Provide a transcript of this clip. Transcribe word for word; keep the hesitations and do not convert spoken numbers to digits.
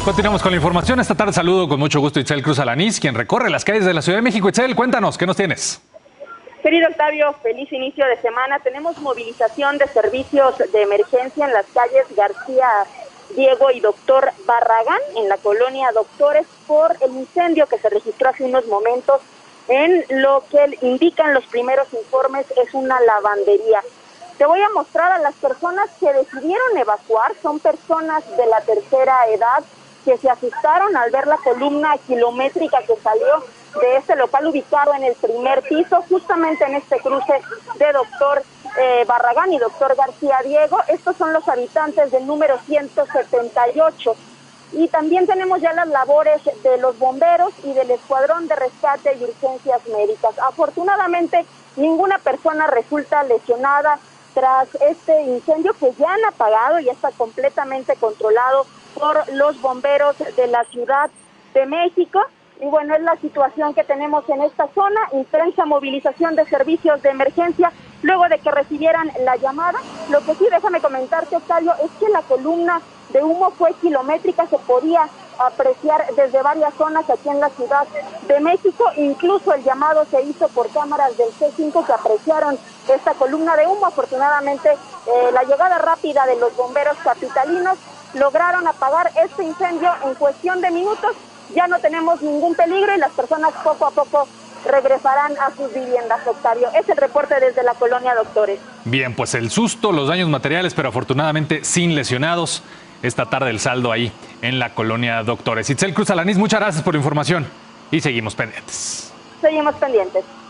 Continuamos con la información. Esta tarde saludo con mucho gusto a Itzel Cruz Alanís, quien recorre las calles de la Ciudad de México. Itzel, cuéntanos, ¿qué nos tienes? Querido Octavio, feliz inicio de semana. Tenemos movilización de servicios de emergencia en las calles García Diego y Doctor Barragán, en la colonia Doctores, por el incendio que se registró hace unos momentos en lo que indican los primeros informes es una lavandería. Te voy a mostrar a las personas que decidieron evacuar. Son personas de la tercera edad que se asustaron al ver la columna kilométrica que salió de este local ubicado en el primer piso, justamente en este cruce de Doctor eh, Barragán y Doctor García Diego. Estos son los habitantes del número ciento setenta y ocho. Y también tenemos ya las labores de los bomberos y del Escuadrón de Rescate y Urgencias Médicas. Afortunadamente, ninguna persona resulta lesionada tras este incendio, que ya han apagado y está completamente controlado por los bomberos de la Ciudad de México. Y bueno, es la situación que tenemos en esta zona, intensa movilización de servicios de emergencia luego de que recibieran la llamada. Lo que sí, déjame comentarte, Octavio, es que la columna de humo fue kilométrica, se podía apreciar desde varias zonas aquí en la Ciudad de México. Incluso el llamado se hizo por cámaras del C cinco que apreciaron esta columna de humo. Afortunadamente, eh, la llegada rápida de los bomberos capitalinos lograron apagar este incendio en cuestión de minutos. Ya no tenemos ningún peligro y las personas poco a poco regresarán a sus viviendas, Octavio. Es el reporte desde la colonia Doctores. Bien, pues el susto, los daños materiales, pero afortunadamente sin lesionados. Esta tarde el saldo ahí en la colonia Doctores. Itzel Cruz Alanís, muchas gracias por la información y seguimos pendientes. Seguimos pendientes.